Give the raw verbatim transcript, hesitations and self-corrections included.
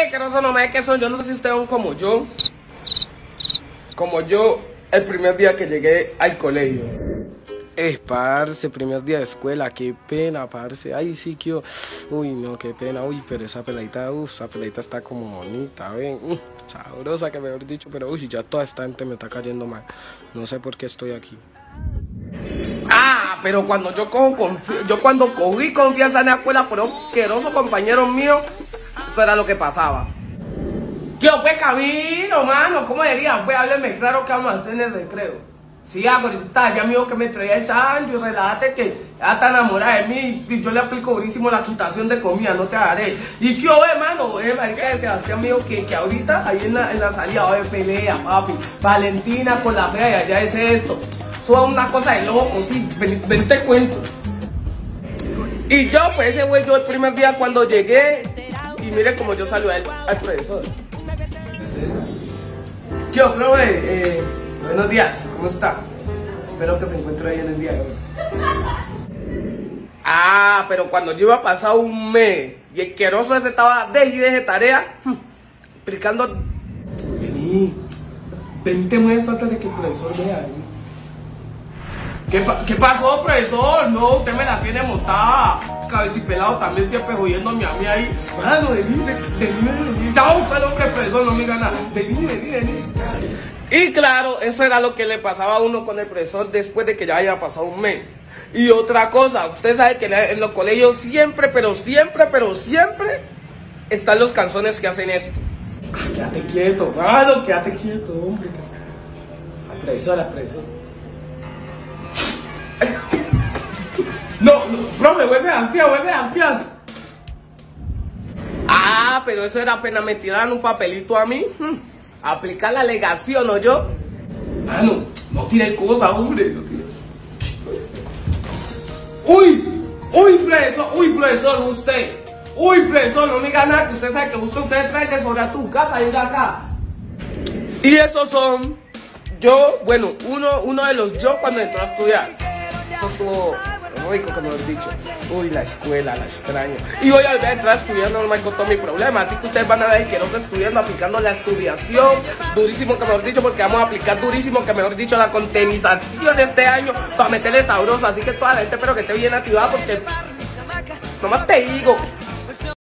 que no son nomás que son. Yo no sé si ustedes son como yo. Como yo, el primer día que llegué al colegio. Eh, parce, primer día de escuela, qué pena, parce. Ay, sí, que yo... Uy, no, qué pena. Uy, pero esa peladita, uff, esa peladita está como bonita, ven. Uh, sabrosa, que mejor dicho, pero uy, ya toda esta gente me está cayendo mal. No sé por qué estoy aquí. Ah, pero cuando yo cojo confianza, yo cuando cogí confianza en la escuela por un asqueroso compañero mío, eso era lo que pasaba. Yo, pues, camino, mano, ¿cómo diría? Pues, hábleme claro qué vamos a hacer en el recreo. Sí, ahorita ya me dijo que me traía el Sancho y relájate que ella está enamorada de mí y yo le aplico durísimo la quitación de comida, no te haré. Y que yo, hermano, eh, marica de Sebastián me dijo que, que ahorita ahí en la, en la salida va a haber pelea, papi. Valentina con la fea y allá es esto. Eso es una cosa de loco, sí, ven, ven te cuento. Y yo, pues ese güey, yo el primer día cuando llegué, y mire como yo saludé al, al profesor. Yo, profe, eh, buenos días, ¿cómo está? Espero que se encuentre bien el día de hoy. Ah, pero cuando yo iba a pasar un mes y el queroso ese estaba de y de tarea, explicando. Vení, ven, te muestro antes de que el profesor vea. ¿Qué, pa ¿Qué pasó, profesor? No, usted me la tiene montada. Cabecipelado también siempre jodiéndome a mí ahí. Mano, vení, vení, vení. Ya busca el hombre, profesor, no me gana. Vení, vení, vení. Y claro, eso era lo que le pasaba a uno con el profesor después de que ya haya pasado un mes. Y otra cosa, usted sabe que en los colegios siempre, pero siempre, pero siempre están los canzones que hacen esto. Ah, quédate quieto, mano, quédate quieto, hombre. La profesora, la profesora. No, no, profe, güey, Sebastián, güey, Sebastián. Ah, pero eso era apenas me tiraran un papelito a mí. Hmm. Aplicar la alegación, ¿o yo? Mano, no tire cosas, hombre, no tire. Uy, uy, profesor, uy, profesor, usted. Uy, profesor, no me diga nada, que usted sabe que usted, usted trae que sobre a tu casa y de acá. Y esos son, yo, bueno, uno, uno de los yo cuando entró a estudiar. Eso estuvo rico, como lo he dicho. Uy, la escuela, la extraño. Y hoy voy a entrar a estudiar normal con todo mi problema. Así que ustedes van a ver que no estoy estudiando, aplicando la estudiación. Durísimo, que mejor dicho, porque vamos a aplicar durísimo, que mejor dicho, la contenización este año para meterle sabroso. Así que toda la gente espero que esté bien activada porque nomás te digo.